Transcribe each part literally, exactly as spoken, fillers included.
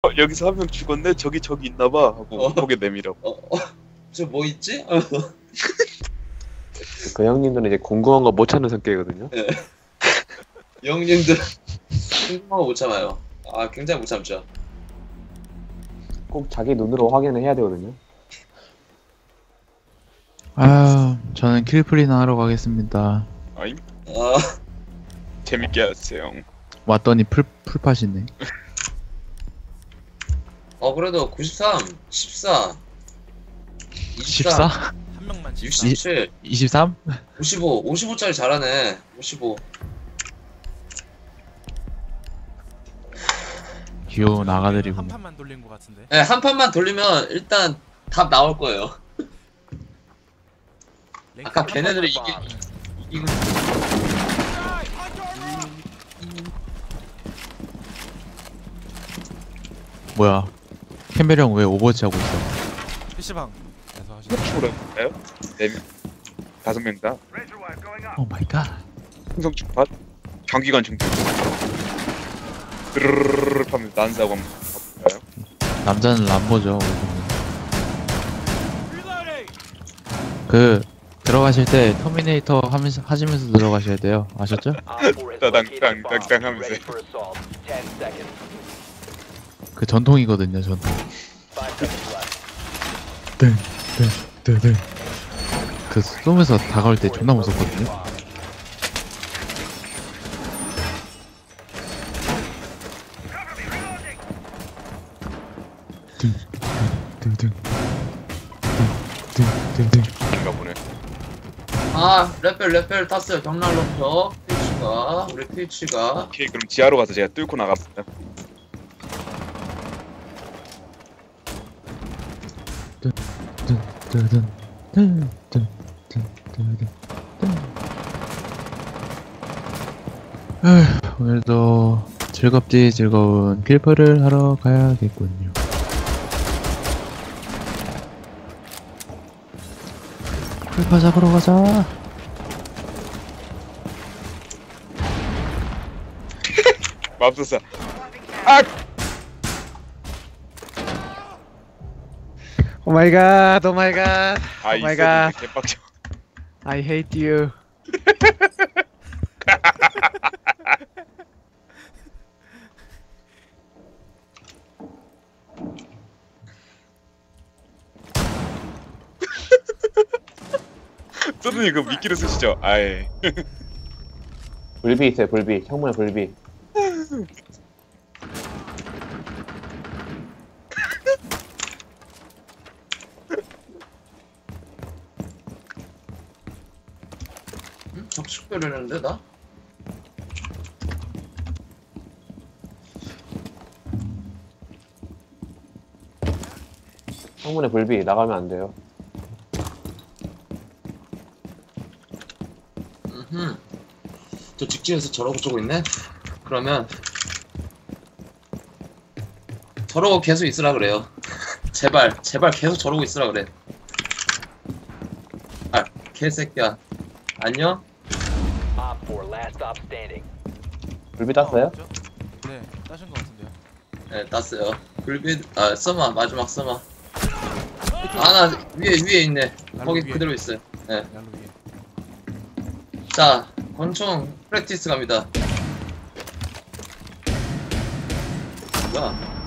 어, 여기서 한 명 죽었네. 저기 저기 있나봐 하고 어. 고개 내밀어. 어, 어, 저 뭐 있지? 어. 그 형님들은 이제 궁금한 거 못 찾는 성격이거든요. 영님들 궁금한 거 못 참아요. 아, 굉장히 못 참죠. 꼭 자기 눈으로 확인을 해야 되거든요. 아, 저는 킬플리나 하러 가겠습니다. 아임 아, 재밌게 하세요. 왔더니 풀, 풀팟이네. 어 그래도 구십삼, 십사, 이십삼, 십사? 한 명만 십사. 육십칠, 이십삼? 오십오, 오십오짜리 잘하네. 오십오. 귀여운 한 아가들이군. 판만 돌린 것 같은데. 네, 한 판만 돌리면 일단 답 나올 거예요. 아까 걔네들이 이기 이기고 뭐야? 캠벨형 왜 오버워치 하고 있어? 피시방에서 하시는. 추월할까요? 네 명, 다섯 명 다. 오 마이 갓. 풍성 축파, 장기관 중대. 드르르르 하면서 난사고 한번 가볼까요? 남자는 람보죠. 그 들어가실 때 터미네이터 하면서 하시면서 들어가셔야 돼요. 아셨죠? 따당땅땅땅 하면서. 그 전통이거든요, 전통. 땡, 땡, 땡, 땡. 그 쏘면서 다가올 때 존나 무섭거든요. 등, 등, 등, 등, 등, 등. 인가 보네. 아, 레벨 레벨 탔어요. 벽난로부터 트위치가 우리 트위치가 오케이, 그럼 지하로 가서 제가 뚫고 나갑니다. 든, 든, 든, 든, 든, 든, 든, 든. 에휴, 오늘도 즐겁디 즐거운 킬퍼를 하러 가야겠군요. 킬퍼 잡으러 가자. 맙소사. 아! 오 마이 갓, 오 마이 갓. 아, 이 Oh my 세트 개빡쳐. I hate you. 소드님 그 미끼를 쓰시죠? 아예. 불비 있어요, 불비. 창문에 불비. 응? 적축별을 했는데 나? 창문에 불비. 나가면 안 돼요. 음. 저 직진에서 저러고 쪼고 있네? 그러면 저러고 계속 있으라 그래요. 제발 제발 계속 저러고 있으라 그래. 아 개새끼야. 안녕? 불비 땄어요? 없죠? 네, 따신 것 같은데요. 네 땄어요. 불빛 아 써마 마지막 써마. 아 나 위에 위에 있네. 거기 위에. 그대로 있어요. 네. 얄로 위에. 자 권총 프랙티스 갑니다. 뭐야?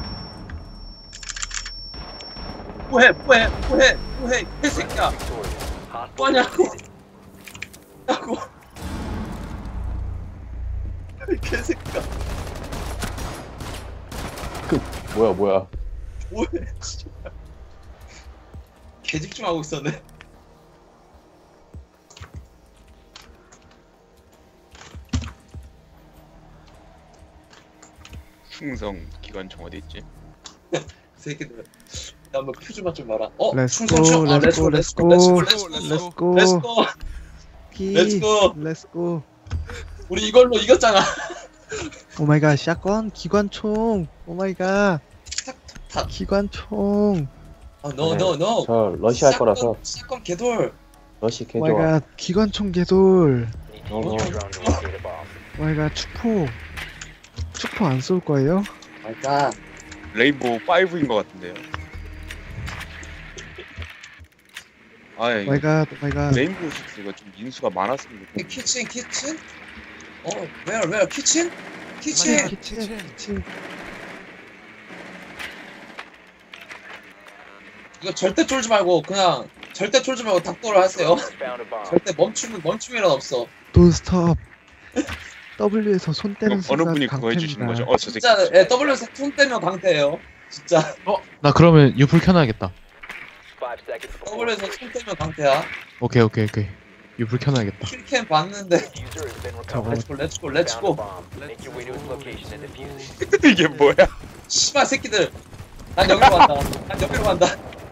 뭐해 뭐해 뭐해 뭐해 개새끼야. 뭐하냐고 하고 개새끼야. 뭐야, 뭐야. 뭐해 진짜. 개집중하고 있었네. 충성 기관총 어디 있지? 새끼들. 나 한번 퓨즈만 좀 봐라. 어? Let's 충성 go, 충. 아, let's go, 렛츠고 let's 렛츠고 go. 렛츠고 Let's go. 렛츠고. 키. Let's go. Let's go. 우리 이걸로 이겼잖아. 오 마이 갓, 샷건 기관총. 오 마이 갓. 다. 기관총. 아, no no no. 저 러시 할 거라서. 사건 개돌. 러시 오 마이 개좋아. 갓, 기관총 개돌. 어, 오 마이 갓, 축포. 축포 안 쏠 거예요? 마이 갓. 레인보우 파이브인 것 같은데요. 아이 오마이갓 오마이갓. 레인보우 식스 이거 좀 인수가 많았으면 좋겠 키친 키친? 어 where where 키친? 키친? 키친 키친. 이거 절대 쫄지 말고 그냥 절대 쫄지 말고 닥도를 하세요. 절대 멈춤 멈춤이란 없어. Don't stop. W에서 손 떼는 어느 순간 분이 그거 해주시는 거죠? 강퇴입니다. 어 저 새끼 진짜 예, W에서 손 떼면 강태예요. 진짜 나 그러면 유풀 켜놔야겠다. W에서 손 떼면 강태야. 오케이 오케이 오케이. 유풀 켜놔야겠다. 킬캠 봤는데 저거 렛츠고 렛츠고 렛츠고. 이게 뭐야? 씨발 새끼들. 난 여기로 간다. 난 여기로 간다.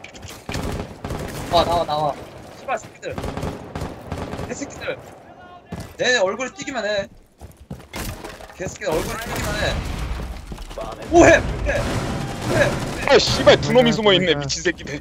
나와 나와 나와. 씨발 새끼들. 개 새끼들. 내 얼굴이 띄기만 해. 개새끼들 얼굴이 띄기만 해. 뭐해? 뭐해? 뭐해? 아 씨발 두 놈이 숨어 있네 미친 새끼들.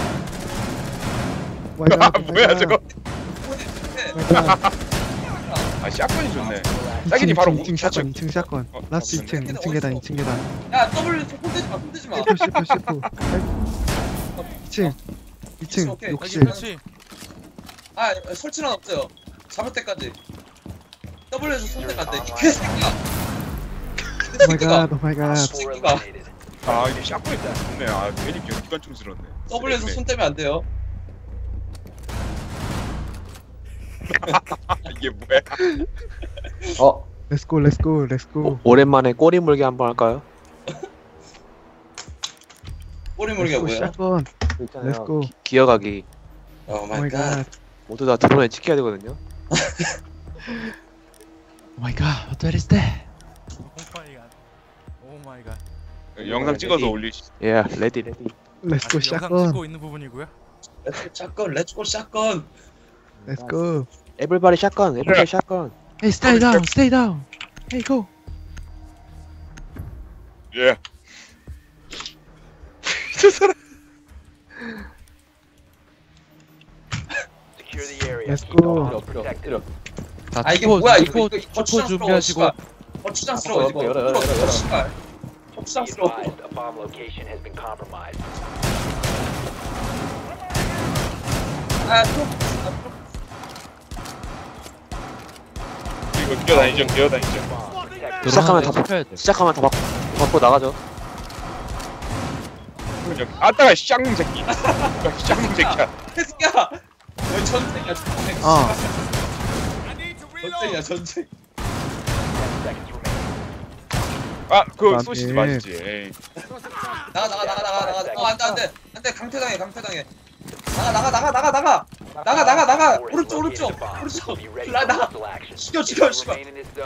오마이갓, 아 뭐야 저거? 뭐해? 뭐해? 오마이갓. 아 샷건이 좋네. 딱이니 바로 이 층 샷건 이 층 샷건. 어, 라스트 이 층 이 층 계단 이 층 계단. 야 W 손대지 마 손대지 마. 시프 시프 시프. 이 층 이 층 오케이. 욕실. 그렇지. 아 설치는 없어요. 잡을 때까지. W에서 손대면 안 돼. 개새끼야. 오마이갓 오마이갓. 새끼가 아 이게 샷건이 좋네. 아 괜히 기관총스럽네. W에서 손 떼면 안 돼요. 이게 뭐야? 어 렛츠고 렛츠고 렛츠고. 오랜만에 꼬리 물기 한번 할까요? 꼬리 물기가 뭐야? 샷건. 그 있잖아요. 렛츠고. 기- 기어가기 오 마이 갓. 오마이갓. 모두 다 드론에 찍혀야 되거든요. 오마이갓. What is that? 오마이갓. 오마이갓. 영상 찍어서 올리시. 예, 레디 레디. 렛츠고 아직 영상 샷건. 찍고 있는 부분이고요. 렛츠고 샷건 렛츠고 샷건. 렛츠고. 에블바리 샷건, 에블바리 샷건. Hey, stay down, stay down. Hey, go. 예. 저 사람. 렛츠고. 자, 아 이게 투포, 뭐야 이거 투포, 이거 이거 투포 추장스러워. 준비하시고. 씨발. 어 추장스러워 이거. 열어, 열어, 열어, 열어. 씨발. 어 추장스러워. 아 또. 이거 뛰어다니죠, 뛰어다니죠. 시작하면 다 펴야 돼. 시작하면 다 받, 받고 나가죠. 여기 아따가 쌍 새끼. 쌍 새끼야. 개새끼야. 왜 전쟁이야 전쟁. 아. 전쟁이야 전쟁. 아, 그거 안 소시지 돼. 맛있지. 에이. 나가 나가 나가 나가 나가. 어 안돼 안돼 안돼 강퇴당해 강퇴당해. 나가 나가 나가 나가 나가. 나가 나가 나가. 오른쪽 오른쪽 오른쪽. 나 나가. 죽여 죽여 씨발.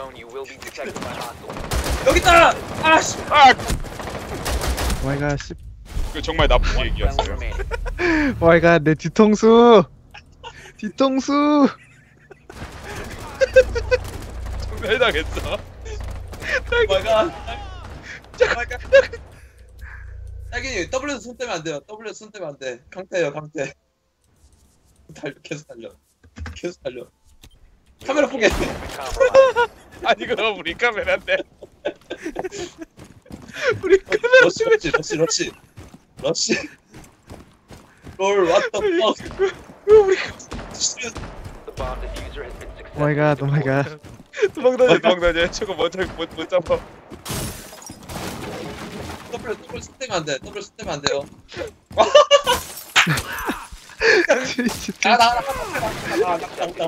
여기 있다. 아씨. 아, 오마이갓 씨. 그 정말 나쁜 얘기였어요. 오마이갓 내 뒤통수. 뒤통수. 정말 당했어. 오마이갓. 오마이갓. 자기 W에서 손 떼면 안 돼요. W에서 손 떼면 안 돼. 강태예요 강태. 달려 계속 달려. 계속 달려. 카메라 보게. 아니 그럼 우리 카메라인데. 우리 러시 러시 러시 러시 러시. 롤 왓더 퍽. 오마이갓 오마이갓. 도망다녀, 도망다녀. 저거 못 잡, 못, 못 잡아. W W 손 떼면 안 돼. W 손 떼면 안 돼요. 아 나가 나가 나가 나가 나가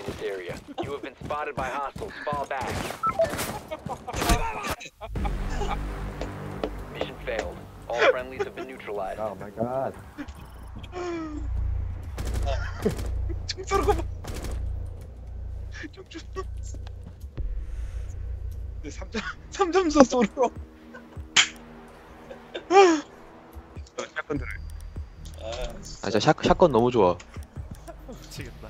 아 마이갓. 총 쏘는 거 봐. 총 쏘는 거. 네, 삼 점, 삼 점 쏘 쏘로. 약간 들어. 아 진짜 샷 샷건 너무 좋아. 미치겠다.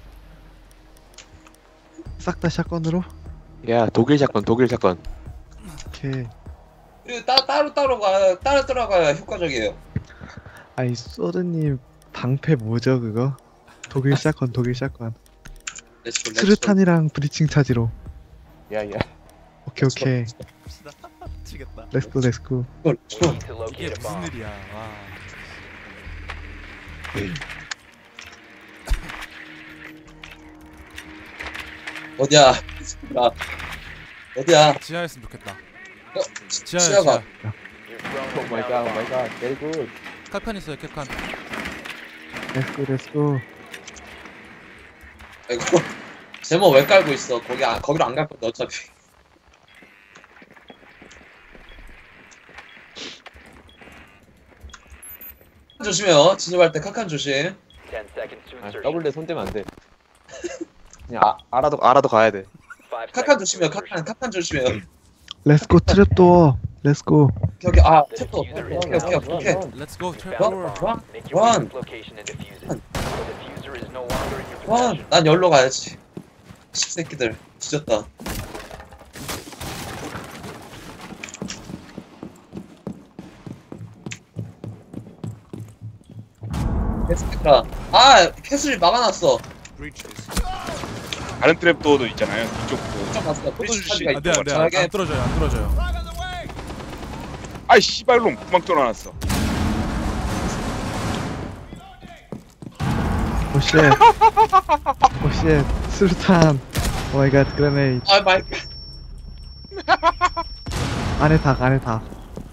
싹 다 샷건으로. 야 독일 샷건, 독일 샷건. 오케이. 그리고 따, 따로 따로 가 따로 들어가야 효과적이에요. 아이 소드님 방패 뭐죠 그거? 독일 샷건 독일 샷건. 렛츠고, 렛츠고. 스르탄이랑 브리칭 차지로. 야야. 오케이 오케이. 갑시다. 미치겠다. 렛츠고 렛츠고. 이걸 줘. 이게 무슨 일이야. 와. 어디야? 나 어디야? 지하였으면 좋겠다. 어, 지- 지하야 지하가 지하. 오 마이 갓, 오 마이 갓, very good. 칼판 있어요 캡칸. 렛츠고 렛츠고. 아이고 제목 왜 깔고 있어? 거기 안, 거기로 안 갈 건데 어차피. 조심해요. 진입할 때 카칸 조심. ten seconds to 아, insertion. 더블에 손대면 안 돼. 그냥 아, 알아도 알아도 가야 돼. Five 카칸 seconds to 조심해요. insertion. 카칸 카칸 조심해요. 렛츠고 트랩도어. 렛츠고. 여기 아 The 탭도. diffuser 오케이 is 오케이 now 오케이. secured. Let's go You found the 트랩도어. bomb. Run, Make your way to run. its location and defuse it. The diffuser is no longer in your 와, possession. 난 열로 가야지. 십새끼들 뒤졌다. 캐슬이라. 아 캐슬이 막아놨어. 다른 트랩도어도 있잖아요. 이쪽도. 좀 봤어. 브리스타지가 안돼 있고. 안돼 저에게 안 떨어져요 안 떨어져요. 아이 씨발놈 구멍 뚫어놨어. 오쉣. 오쉣. 수류탄. 오 마이 갓 그레네이드. 아 마이 갓. 안에 닭 안에 닭.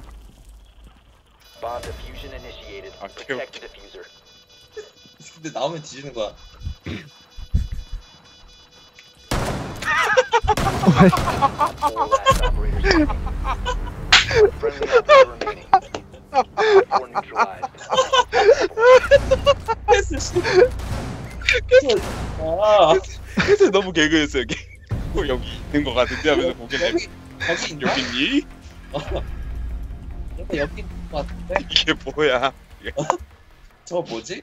Bomb diffusion initiated. Ah, okay, Protect the diffuser. 근데 나오면 뒤지는 거야. 오 마이 Four last operators remaining. One friendly operator remaining. Four neutralized. 캐슬 씨. 캐슬. 아 그래서 너무 개그였어 여기. 어, 여기 있는 거 같은데 하면서 보길래 여기 여기 있나? 여기 있니? 여기 여기 있는 거 같은데. 이게 뭐야? 저거 뭐지?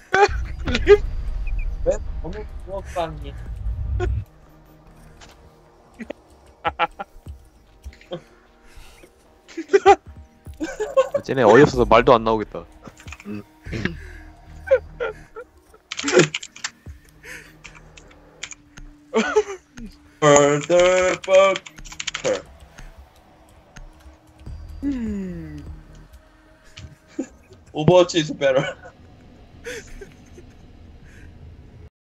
왜 너무 부엌방이? 쟤네 어이없어서 말도 안 나오겠다. Murder Bunker. 오버워치 is better.